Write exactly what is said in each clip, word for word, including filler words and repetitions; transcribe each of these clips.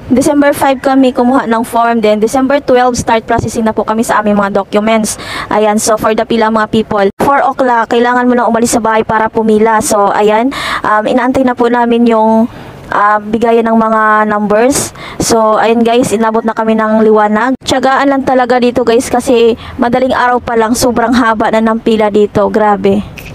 December five kami kumuha ng form, then December twelve start processing na po kami sa aming mga documents. Ayan, so for the pila mga people, four o'clock, kailangan mo na umalis sa bahay para pumila. So ayan, um, inaantay na po namin yung uh, bigayan ng mga numbers. So ayun guys, inabot na kami ng liwanag. Tiyagaan lang talaga dito guys kasi madaling araw pa lang, sobrang haba na ng pila dito, grabe.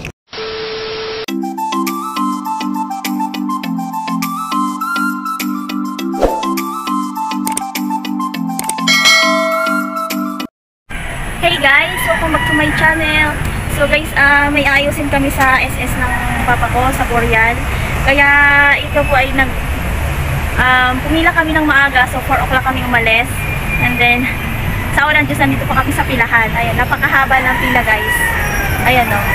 Hey guys, welcome back to my channel. So guys, uh, may ayusin kami sa S S ng papa ko sa Boreal. Kaya ito po ay nag um, pumila kami ng maaga. So four o'clock kami umalis. And then sa unang Diyos, nandito pa kami sa pilahan. Ayan, napakahaba ng pila guys. Ayan o.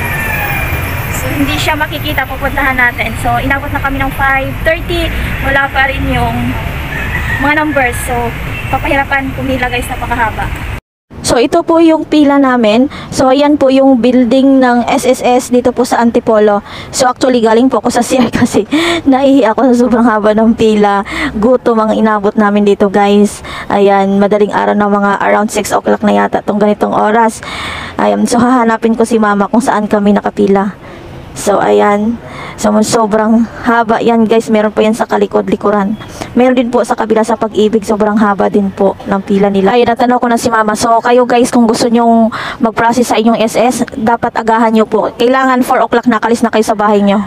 So hindi siya makikita, pupuntahan natin. So inabot na kami ng five thirty. Wala pa rin yung mga numbers. So papahirapan pumila guys, napakahaba. So ito po yung pila namin. So ayan po yung building ng S S S dito po sa Antipolo. So actually galing po ako sa C R kasi naihi ako sa sobrang haba ng pila. Gutom ang inabot namin dito guys. Ayan, madaling araw na mga around six o'clock na yata tong ganitong oras. Ayan, so hahanapin ko si mama kung saan kami nakapila. So ayan, so sobrang haba yan guys. Meron po yan sa kalikod-likuran. Meron din po sa kabila sa Pag-ibig. Sobrang haba din po ng pila nila. Ay, natanong ko na si mama. So kayo guys, kung gusto nyong mag-process sa inyong S S, dapat agahan nyo po. Kailangan four o'clock nakalis na kayo sa bahay nyo.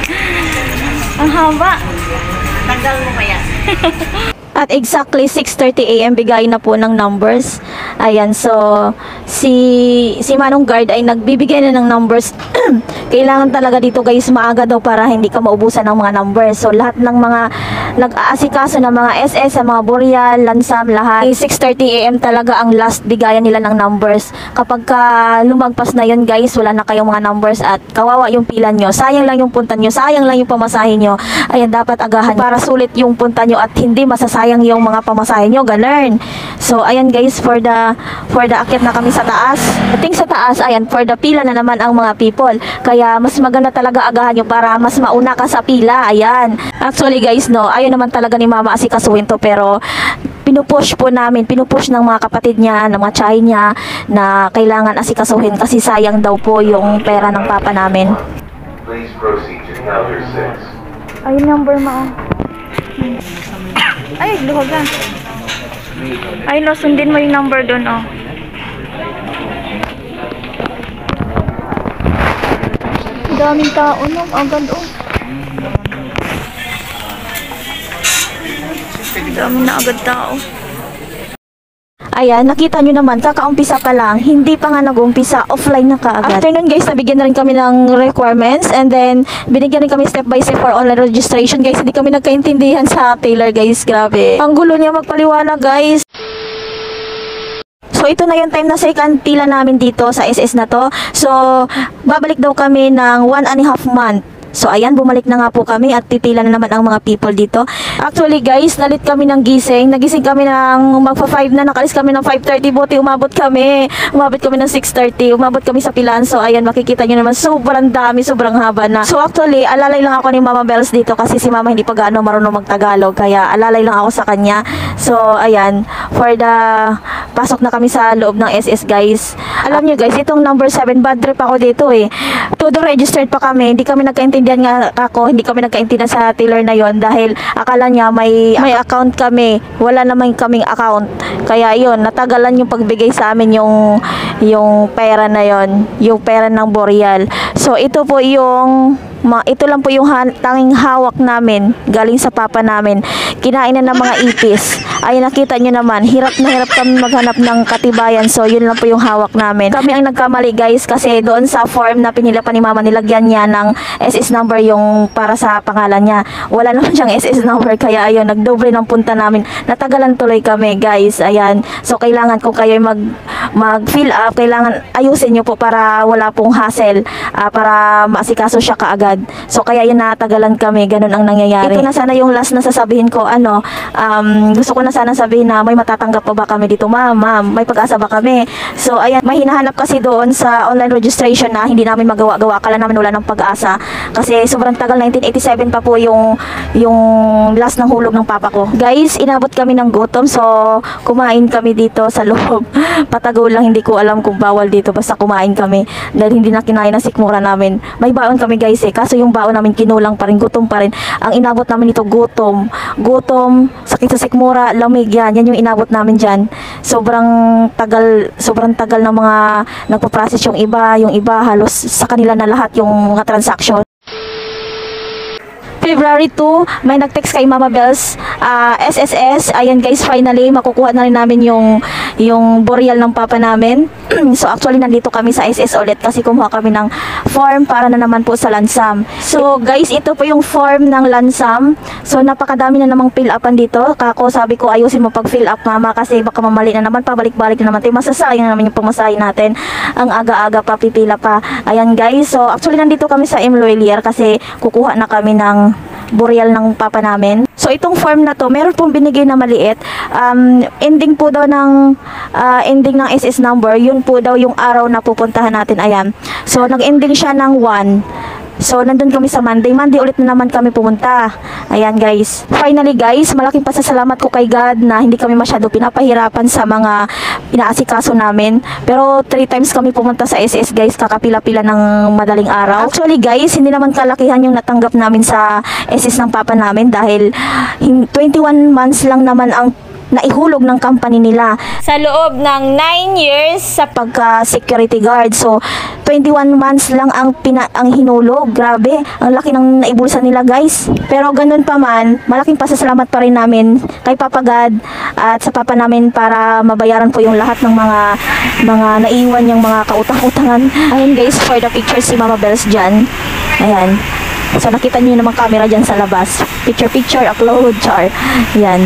Ang haba. Tanggal mo ba yan? At exactly six thirty A M bigay na po ng numbers. Ayan, so si si Manong Guard ay nagbibigay na ng numbers. Kailangan talaga dito guys maaga daw para hindi ka maubusan ng mga numbers. So lahat ng mga nag-aasikaso ng mga S S, sa mga Boreal, Lansam, lahat six thirty A M talaga ang last bigayan nila ng numbers. Kapag ka lumagpas na yun guys, wala na kayong mga numbers at kawawa yung pila nyo. Sayang lang yung punta nyo, sayang lang yung pamasahe nyo. Ayan, dapat agahan para sulit yung punta nyo at hindi masasayang sayang yung mga pamasahe nyo, ganun. So ayan guys, for the for the akit na kami sa taas. Ating sa taas, ayan, for the pila na naman ang mga people. Kaya mas maganda talaga agahan nyo para mas mauna ka sa pila. Ayan, actually guys, no, ayun naman talaga ni mama asikasuhin to, pero pinupush po namin, pinupush ng mga kapatid niya, ng mga tsahin niya na kailangan asikasuhin kasi sayang daw po yung pera ng papa namin. Please proceed to counter six. Ayun number mo. Hmm. Ay, luhog ka. Ay, no, sundin mo yung number doon, oh. Daming tao, no? Ang ganda, oh. Daming na agad tao. Ayan, nakita nyo naman, kakaumpisa pa lang, hindi pa nga nag-umpisa, offline na kaagad. After nun guys, nabigyan na rin kami ng requirements and then binigyan rin kami step by step for online registration guys. Hindi kami nagkaintindihan sa Taylor guys, grabe. Ang gulo niya magpaliwanag guys. So ito na yung time na second pila namin dito sa S S na to. So babalik daw kami ng one and a half month. So ayan, bumalik na nga po kami at pipila na naman ang mga people dito. Actually guys, nalit kami ng gising. Nagising kami ng magpa five na, nakalis kami ng five thirty. Buti umabot kami. Umabot kami ng six thirty. Umabot kami sa pilan. So ayan, makikita nyo naman, sobrang dami, sobrang haba na. So actually, alalay lang ako ni Mama Bells dito kasi si Mama hindi pa gaano marunong magtagalog. Kaya alalay lang ako sa kanya. So ayan, for the pasok na kami sa loob ng S S guys. Alam nyo guys, itong number seven, bad trip ako dito eh. Todo registered pa kami. Hindi kami nagkaintindihan nga ako, hindi kami nagkaintindihan sa Taylor na yon dahil akala niya may may account kami. Wala naman kaming account. Kaya yon, natagalan yung pagbigay sa amin yung yung pera na yon, yung pera ng Boreal. So ito po yung Ma, ito lang po yung ha tanging hawak namin galing sa papa namin. Kinain na ng mga ipis. Ay nakita nyo naman, hirap na hirap kami maghanap ng katibayan. So yun lang po yung hawak namin. Kami ang nagkamali guys kasi doon sa form na pinila pa ni mama, nilagyan niya ng S S number yung para sa pangalan niya. Wala naman siyang S S number kaya ayun, nagdoble ng punta namin. Natagalan tuloy kami guys. Ayan. So kailangan kung kayo mag mag-fill up, kailangan ayusin nyo po para wala pong hassle, uh, para maasikaso siya kaagad. So kaya yun natagalan kami, ganun ang nangyayari. Ito na sana yung last na sasabihin ko, ano, um, gusto ko na sana sabihin na may matatanggap pa ba kami dito, ma'am, ma'am, may pag-asa ba kami? So ayan, may hinahanap kasi doon sa online registration na hindi namin magawa-gawa, kala namin wala ng pag-asa kasi sobrang tagal, nineteen eighty-seven pa po yung yung last ng hulog ng papa ko. Guys, inabot kami ng gutom, so kumain kami dito sa loob. Patago lang, hindi ko alam kung bawal dito, basta kumain kami dahil hindi na kinain ng sikmura namin. May baon kami guys eh, kaso yung baon namin kinulang pa rin, gutom pa rin. Ang inabot namin ito, gutom. Gutom, sakit sa sikmura, lamig, yan. Yan yung inabot namin dyan. Sobrang tagal, sobrang tagal ng mga nagpa-process yung iba, yung iba halos sa kanila na lahat yung mga transaction. February two, may nag-text kay Mama Bells, uh, S S S. Ayan guys, finally makukuha na rin namin yung yung burial ng papa namin. So actually nandito kami sa S S ulit kasi kumuha kami ng form para na naman po sa Lansam. So guys, ito po yung form ng Lansam. So napakadami na namang fill upan dito. Kako, sabi ko ayusin mo pag fill up, mama, kasi baka mamali na naman, pabalik-balik na naman tayo, masasayang na naman yung pamasahe natin. Ang aga-aga pa, pipila pa. Ayan guys, so actually nandito kami sa M. Loelier kasi kukuha na kami ng burial ng papa namin. So itong form na to, meron pong binigay na maliit. Um, ending po daw ng uh, ending ng S S number, yun po daw yung araw na pupuntahan natin. Ayan. So nag-ending siya ng one. So nandun kami sa Monday. Monday ulit na naman kami pumunta. Ayan guys. Finally guys, malaking pasasalamat ko kay God na hindi kami masyado pinapahirapan sa mga inaasikaso namin. Pero three times kami pumunta sa S S guys, kakapila-pila ng madaling araw. Actually guys, hindi naman kalakihan yung natanggap namin sa S S ng papa namin dahil twenty-one months lang naman ang naihulog ng company nila sa loob ng nine years sa pagka-security guard. So, twenty-one months lang ang, pina ang hinulog. Grabe, ang laki ng naibulsa nila guys. Pero ganun pa man, malaking pasasalamat pa rin namin kay Papa God at sa papa namin para mabayaran po yung lahat ng mga mga naiwan yung mga kautang-utangan. Ayun guys, for the picture si Mama Bells dyan. Ayan. So, nakita nyo yung namang camera dyan sa labas. Picture-picture, upload, char. Ayan.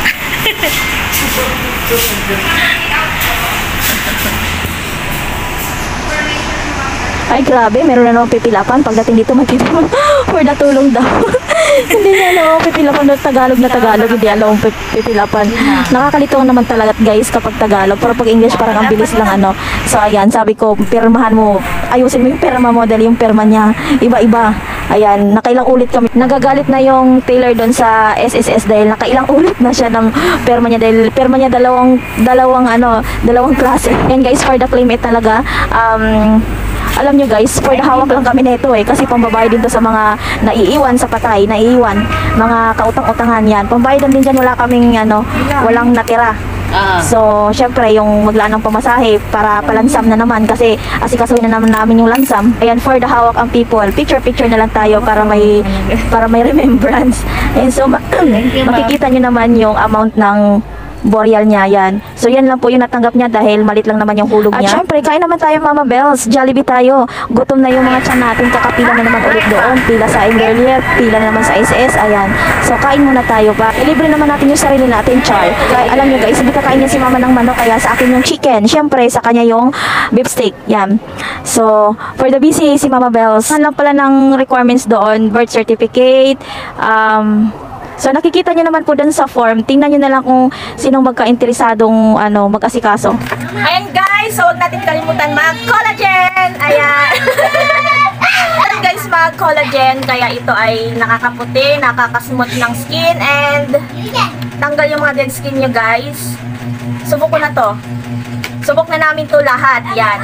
Ay grabe, meron na naman pipilapan. Pagdating dito magpipilapan for natulong daw. Hindi niya alam ang pipilapan na Tagalog na Tagalog, hindi alam ang pipilapan. Nakakalito naman talaga guys kapag Tagalog, pero pag English parang ang bilis lang ano. So ayan, sabi ko, pirmahan mo, ayusin mo yung pirma mo dahil yung pirma niya iba-iba. Ayan, nakailang ulit kami. Nagagalit na yung tailor doon sa S S S dahil nakailang ulit na siya ng perma niya dahil perma niya dalawang dalawang ano, dalawang klase. And guys, for the claim it talaga, um alam nyo guys, for the hawak lang kami nito eh kasi pambabayad din to sa mga naiiwan sa patay, naiiwan, mga kautang-utangan yan. Pambayadan din dyan, wala kaming ano, walang natira. Uh-huh. So, syempre, yung maglaan ng pamasahe para palansam na naman kasi asikasuhin na naman namin yung lansam. Ayan, for the hawak ang people. Picture-picture na lang tayo para may para may remembrance. And so, ma makikita nyo naman yung amount ng burial niya, yan. So, yan lang po yung natanggap niya dahil malit lang naman yung hulog niya. At syempre, kain naman tayo Mama Bells, Jollibee tayo. Gutom na yung mga tiyan natin, kakapila na naman ulit doon. Pila sa Emerlier, pila na naman sa S S, ayan. So, kain muna tayo pa. Ilibre naman natin yung sarili natin, char. Kaya, alam nyo guys, hindi kakain niya si mama ng manok, kaya sa akin yung chicken. Syempre, sa kanya yung beef steak, yan. So, for the B C A, si Mama Bells, ano lang pala ng requirements doon, birth certificate, um... So, nakikita nyo naman po dun sa form. Tingnan nyo na lang kung sinong magka-interesadong ano, mag-asikaso. Ayan guys, so huwag natin kalimutan mag-collagen. Ayan. Ayan guys, mag-collagen. Kaya ito ay nakakaputi, nakakasmooth ng skin, and tanggal yung mga dead skin nyo guys. Subok ko na to. Subok na namin to lahat. Yan.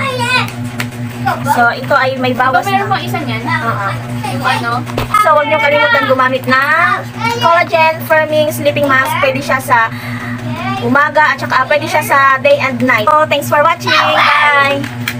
So, ito ay may bawas na. Meron pong isa niyan? Oo. Yung ano? So, huwag niyo kalimutan gumamit ng collagen firming sleeping mask. Pwede siya sa umaga at saka pwede siya sa day and night. So, thanks for watching. Bye!